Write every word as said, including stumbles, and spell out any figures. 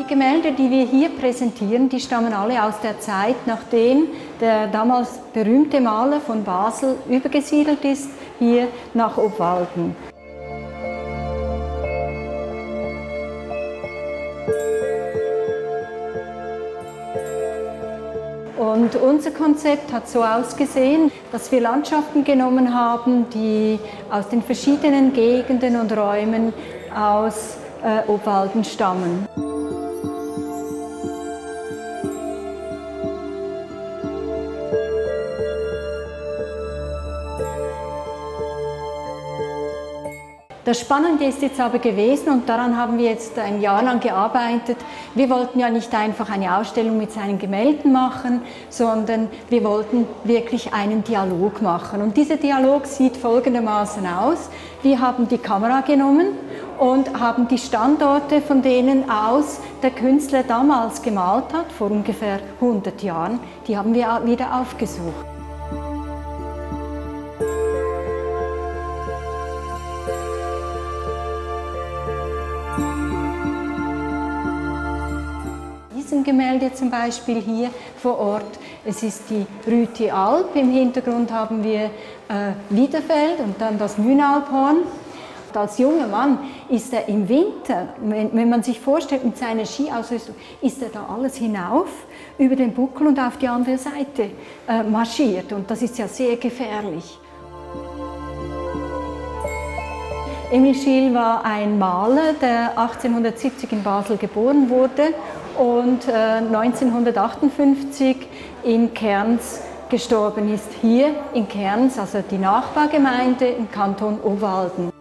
Die Gemälde, die wir hier präsentieren, die stammen alle aus der Zeit, nachdem der damals berühmte Maler von Basel übergesiedelt ist, hier nach Obwalden. Und unser Konzept hat so ausgesehen, dass wir Landschaften genommen haben, die aus den verschiedenen Gegenden und Räumen aus äh, Obwalden stammen. Das Spannende ist jetzt aber gewesen, und daran haben wir jetzt ein Jahr lang gearbeitet, wir wollten ja nicht einfach eine Ausstellung mit seinen Gemälden machen, sondern wir wollten wirklich einen Dialog machen. Und dieser Dialog sieht folgendermaßen aus. Wir haben die Kamera genommen und haben die Standorte, von denen aus der Künstler damals gemalt hat, vor ungefähr hundert Jahren, die haben wir wieder aufgesucht. Diesem Gemälde zum Beispiel hier vor Ort, es ist die Rüti Alp, im Hintergrund haben wir äh, Liederfeld und dann das Mühnalphorn. Und als junger Mann ist er im Winter, wenn, wenn man sich vorstellt, mit seiner Skiausrüstung, ist er da alles hinauf über den Buckel und auf die andere Seite äh, marschiert, und das ist ja sehr gefährlich. Emil Schill war ein Maler, der achtzehnhundertsiebzig in Basel geboren wurde und äh, neunzehnhundertachtundfünfzig in Kerns gestorben ist. Hier in Kerns, also die Nachbargemeinde im Kanton Obwalden.